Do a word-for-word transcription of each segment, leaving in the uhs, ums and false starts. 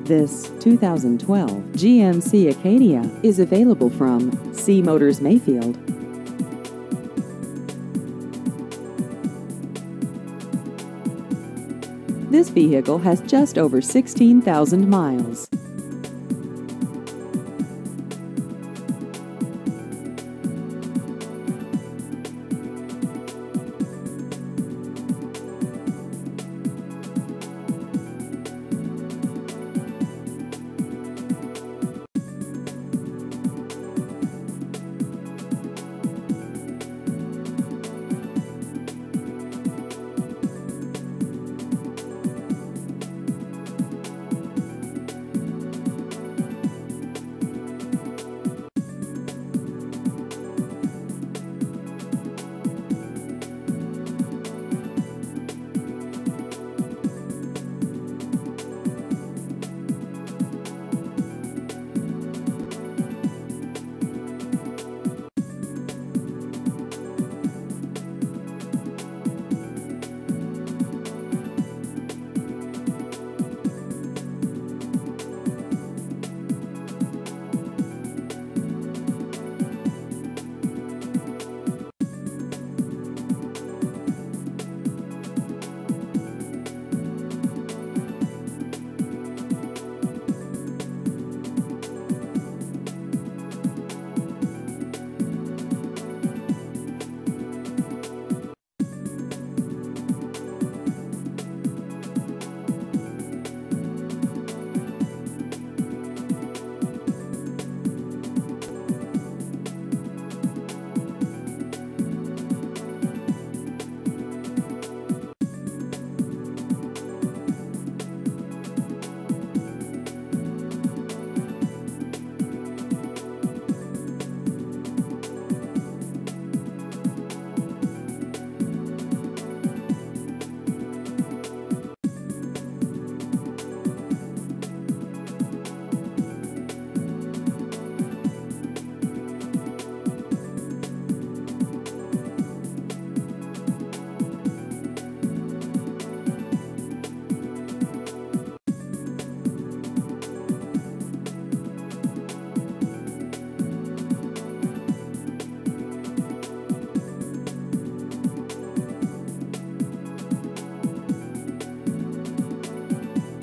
This two thousand twelve G M C Acadia is available from C Motors Mayfield. This vehicle has just over sixteen thousand miles.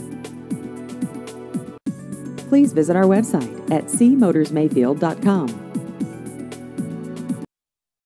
Please visit our website at c motors mayfield dot com.